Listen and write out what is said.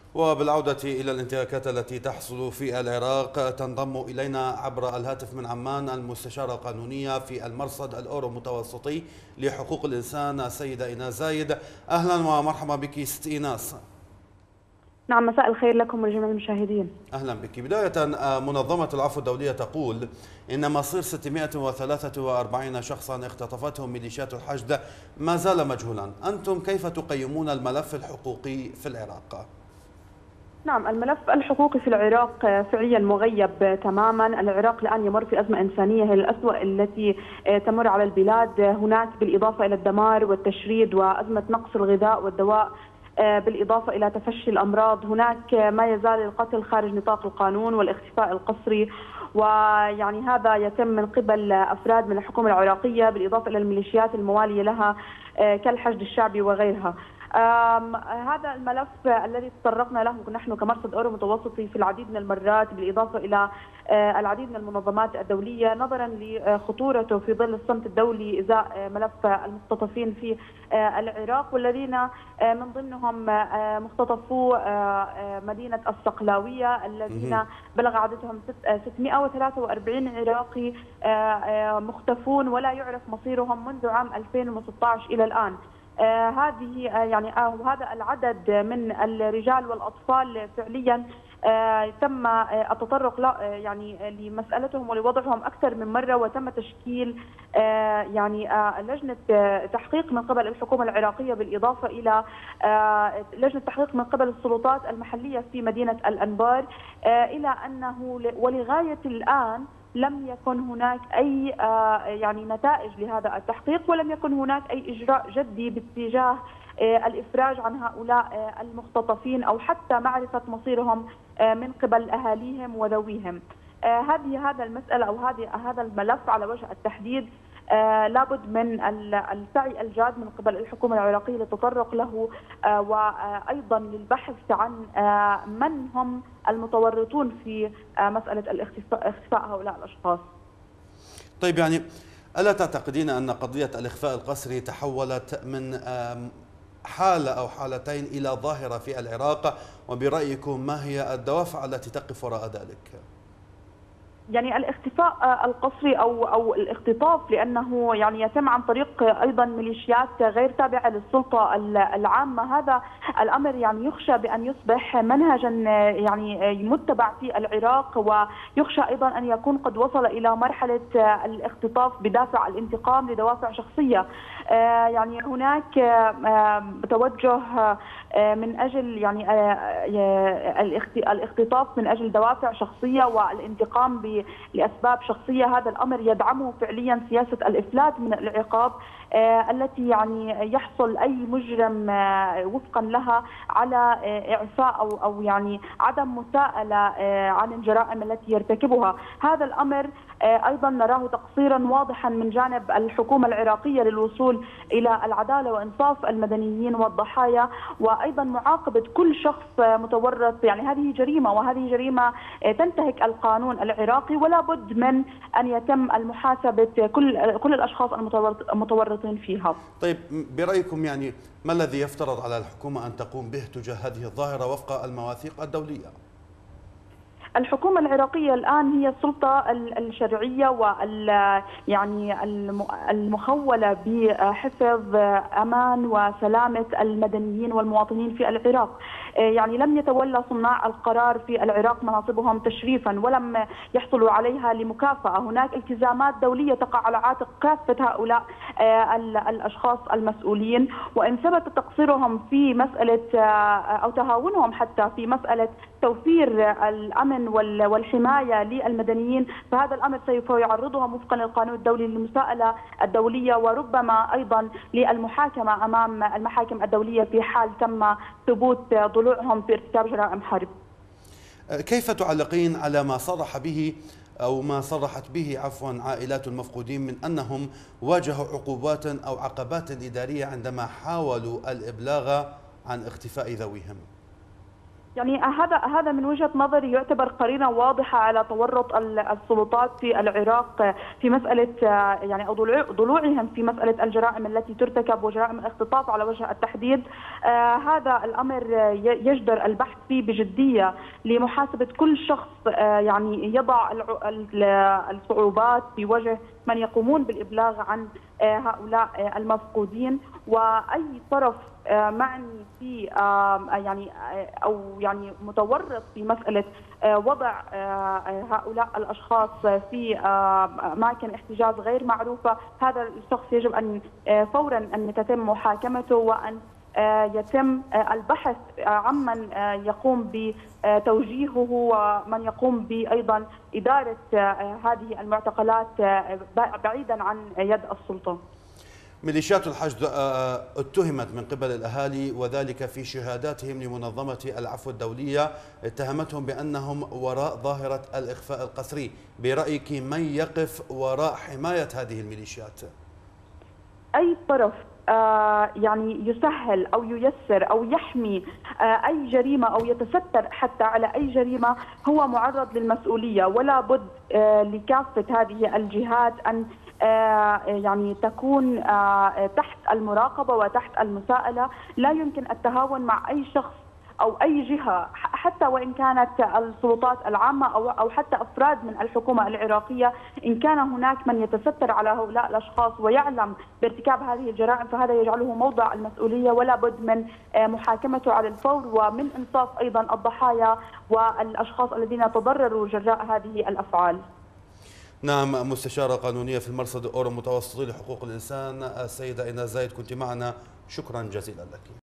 وبالعودة إلى الانتهاكات التي تحصل في العراق، تنضم إلينا عبر الهاتف من عمان المستشارة القانونية في المرصد الأورو متوسطي لحقوق الإنسان السيدة إيناس زايد. أهلا ومرحبا بك ست إيناس. نعم، مساء الخير لكم ولجميع المشاهدين. أهلا بك. بداية، منظمة العفو الدولية تقول إن مصير 643 شخصا اختطفتهم ميليشيات الحشد ما زال مجهولا. أنتم كيف تقيمون الملف الحقوقي في العراق؟ نعم، الملف الحقوقي في العراق فعليا مغيب تماما. العراق الآن يمر في أزمة إنسانية هي الأسوأ التي تمر على البلاد. هناك بالإضافة إلى الدمار والتشريد وأزمة نقص الغذاء والدواء، بالإضافة إلى تفشي الأمراض، هناك ما يزال القتل خارج نطاق القانون والاختفاء القسري، ويعني هذا يتم من قبل أفراد من الحكومة العراقية بالإضافة إلى الميليشيات الموالية لها كالحشد الشعبي وغيرها. هذا الملف الذي تطرقنا له نحن كمرصد أورو متوسطي في العديد من المرات، بالإضافة إلى العديد من المنظمات الدولية، نظرا لخطورته في ظل الصمت الدولي إزاء ملف المختطفين في العراق، والذين من ضمنهم مختطفو مدينة الصقلاوية الذين بلغ عددهم 643 عراقي مختفون ولا يعرف مصيرهم منذ عام 2016 إلى الآن. هذه يعني هذا العدد من الرجال والأطفال فعليا تم التطرق يعني لمسألتهم ولوضعهم أكثر من مرة، وتم تشكيل يعني لجنة تحقيق من قبل الحكومة العراقية، بالإضافة إلى لجنة تحقيق من قبل السلطات المحلية في مدينة الأنبار، إلى أنه ولغاية الآن لم يكن هناك أي يعني نتائج لهذا التحقيق، ولم يكن هناك أي إجراء جدي باتجاه الإفراج عن هؤلاء المختطفين أو حتى معرفة مصيرهم من قبل أهاليهم وذويهم. هذا المسألة أو هذا الملف على وجه التحديد لابد من السعي الجاد من قبل الحكومة العراقية للتطرق له، وأيضا للبحث عن من هم المتورطون في مسألة اختفاء هؤلاء الأشخاص. طيب، يعني ألا تعتقدين أن قضية الإخفاء القسري تحولت من حالة أو حالتين إلى ظاهرة في العراق؟ وبرأيكم ما هي الدوافع التي تقف وراء ذلك؟ يعني الاختفاء القسري او الاختطاف، لانه يعني يتم عن طريق ايضا ميليشيات غير تابعه للسلطه العامه، هذا الامر يعني يخشى بان يصبح منهجا يعني متبع في العراق، ويخشى ايضا ان يكون قد وصل الى مرحله الاختطاف بدافع الانتقام لدوافع شخصيه. يعني هناك توجه من اجل يعني الاختطاف من اجل دوافع شخصيه والانتقام لاسباب شخصيه. هذا الامر يدعمه فعليا سياسه الافلات من العقاب التي يعني يحصل اي مجرم وفقا لها على اعفاء او يعني عدم مساءله عن الجرائم التي يرتكبها. هذا الامر ايضا نراه تقصيرا واضحا من جانب الحكومه العراقيه للوصول الى العداله وانصاف المدنيين والضحايا، وايضا معاقبه كل شخص متورط. يعني هذه جريمه، وهذه جريمه تنتهك القانون العراقي، ولا بد من ان يتم المحاسبه كل الاشخاص المتورطين فيها. طيب، برايكم يعني ما الذي يفترض على الحكومه ان تقوم به تجاه هذه الظاهره وفق المواثيق الدوليه؟ الحكومة العراقية الآن هي السلطة الشرعية يعني المخولة بحفظ أمان وسلامة المدنيين والمواطنين في العراق. يعني لم يتولى صناع القرار في العراق مناصبهم تشريفا ولم يحصلوا عليها لمكافأة. هناك التزامات دولية تقع على عاتق كافة هؤلاء الأشخاص المسؤولين، وإن ثبت تقصيرهم في مسألة أو تهاونهم حتى في مسألة توفير الأمن والحماية للمدنيين، فهذا الأمر سوف يعرضهم وفقا للقانون الدولي للمساءلة الدولية، وربما أيضا للمحاكمة أمام المحاكم الدولية في حال تم ثبوت ضلوعهم في ارتكاب جرائم حرب. كيف تعلقين على ما صرح به أو ما صرحت به عائلات المفقودين من أنهم واجهوا عقوبات أو عقبات إدارية عندما حاولوا الإبلاغ عن اختفاء ذويهم؟ يعني هذا من وجهة نظري يعتبر قرينة واضحة على تورط السلطات في العراق في مسألة يعني أو ضلوعهم في مسألة الجرائم التي ترتكب وجرائم الاختطاف على وجه التحديد. هذا الأمر يجدر البحث فيه بجدية لمحاسبة كل شخص يعني يضع الصعوبات في وجه من يقومون بالإبلاغ عن هؤلاء المفقودين، وأي طرف معني في يعني او يعني متورط في مساله وضع هؤلاء الاشخاص في اماكن احتجاز غير معروفه، هذا الشخص يجب ان فورا ان تتم محاكمته وان يتم البحث عمن يقوم بتوجيهه ومن يقوم بايضا اداره هذه المعتقلات بعيدا عن يد السلطه. ميليشيات الحشد اتهمت من قبل الأهالي، وذلك في شهاداتهم لمنظمة العفو الدولية، اتهمتهم بأنهم وراء ظاهرة الإخفاء القسري. برأيك من يقف وراء حماية هذه الميليشيات؟ أي طرف يعني يسهل أو ييسر أو يحمي أي جريمة أو يتستر حتى على أي جريمة هو معرض للمسؤولية، ولا بد لكافة هذه الجهات أن يعني تكون تحت المراقبة وتحت المساءلة. لا يمكن التهاون مع أي شخص أو أي جهة حتى وإن كانت السلطات العامة أو حتى أفراد من الحكومة العراقية. إن كان هناك من يتستر على هؤلاء الأشخاص ويعلم بارتكاب هذه الجرائم فهذا يجعله موضع المسؤولية، ولا بد من محاكمته على الفور ومن إنصاف أيضا الضحايا والأشخاص الذين تضرروا جراء هذه الأفعال. نعم، مستشارة قانونية في المرصد الأورو المتوسطي لحقوق الإنسان السيدة إيناس زايد، كنت معنا، شكرا جزيلا لك.